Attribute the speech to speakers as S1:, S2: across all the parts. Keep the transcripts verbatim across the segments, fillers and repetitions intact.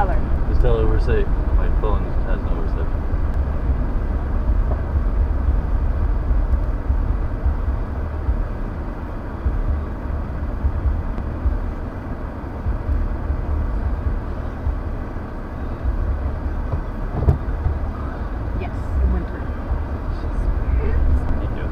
S1: tell her.
S2: Just tell her we're safe. My phone has no reception.
S1: Yes, it went through.
S2: Thank you.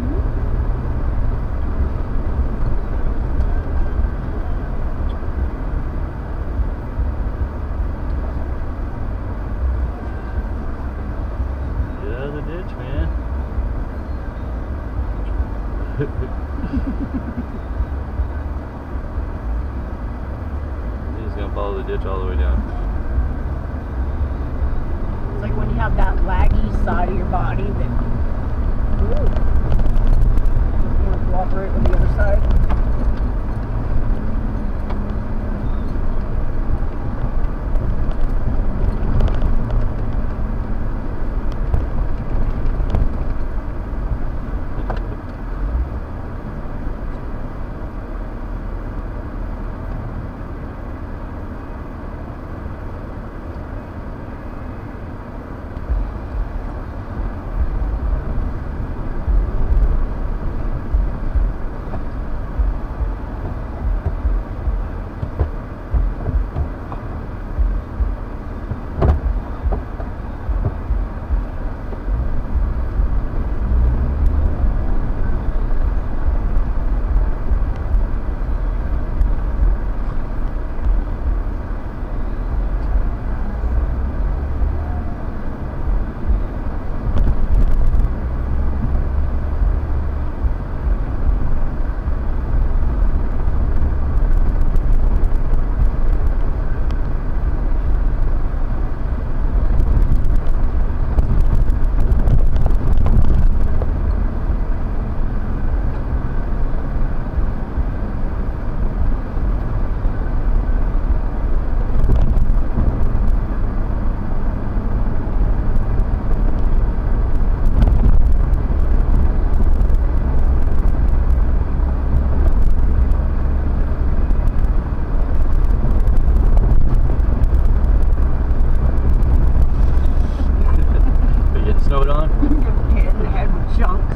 S2: Get out of the ditch, man. He's just gonna follow the ditch all the way down.
S1: It's like when you have that laggy side of your body that ooh, you want to cooperate with the other side.
S2: Snowed on?
S1: Hit in the head with chunks.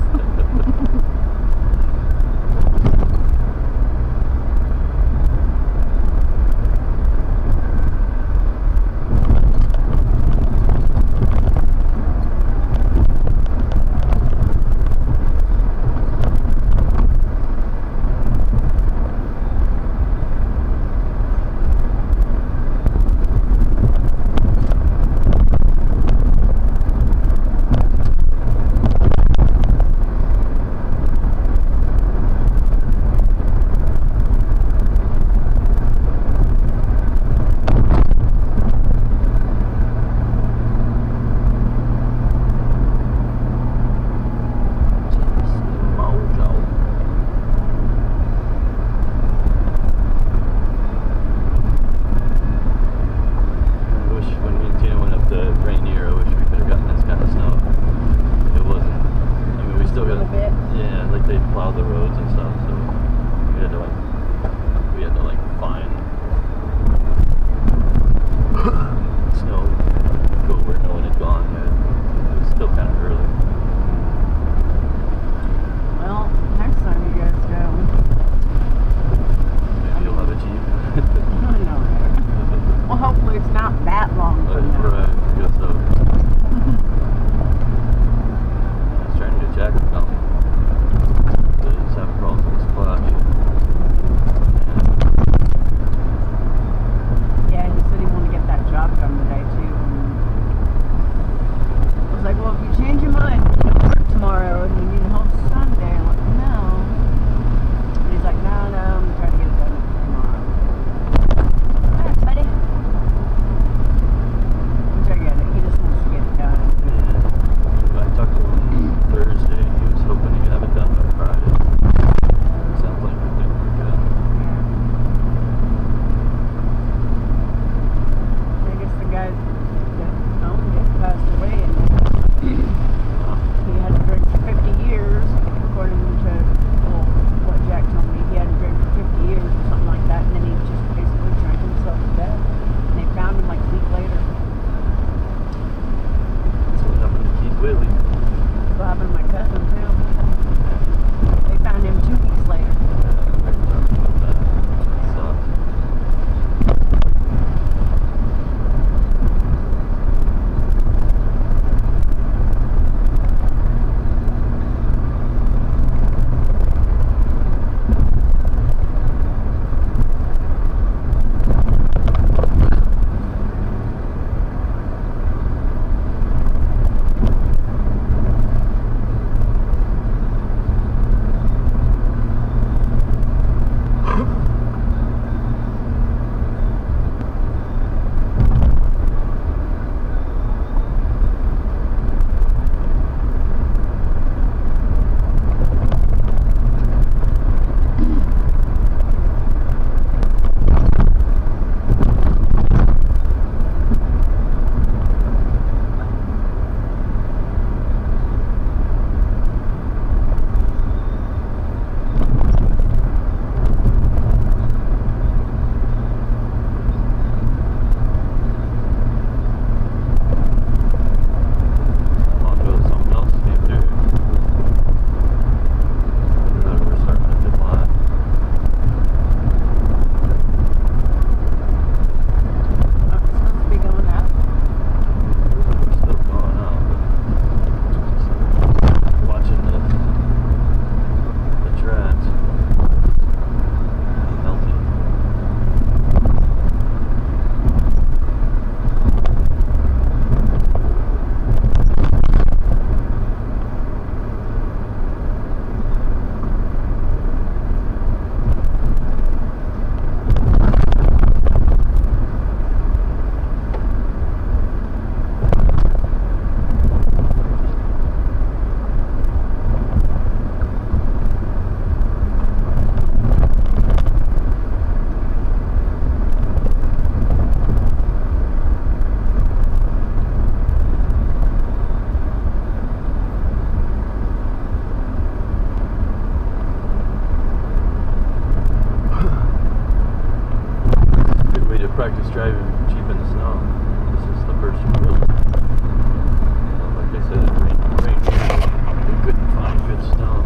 S2: driving cheap in the snow. This is the first real. You know, like I said, it rained, rained here. We couldn't find good snow.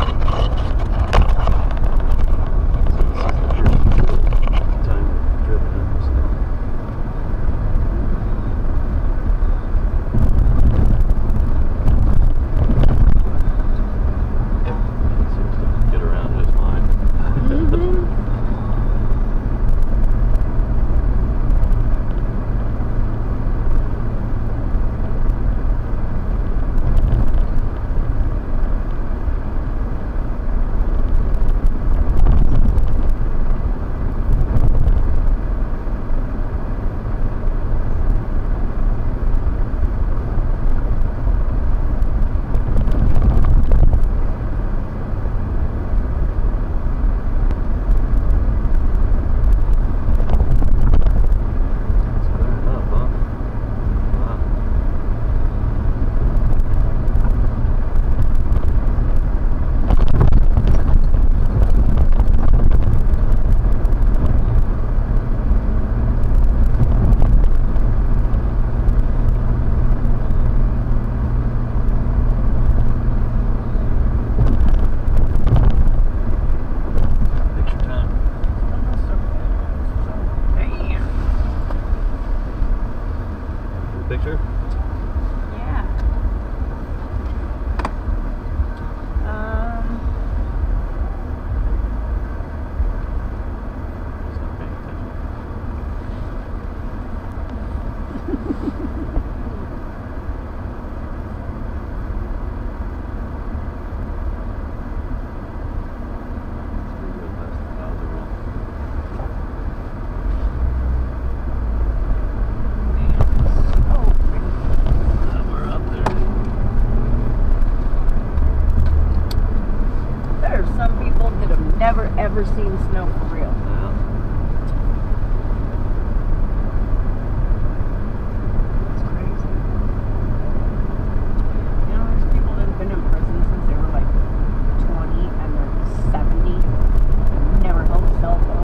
S2: So this is the first real time we've driven in the snow. It seems to get around just fine.
S1: Mm-hmm.
S2: Picture?
S1: Yeah. Um.
S2: He's not paying attention. We're past the thousand rule.
S1: There are some people that have never ever seen snow for real.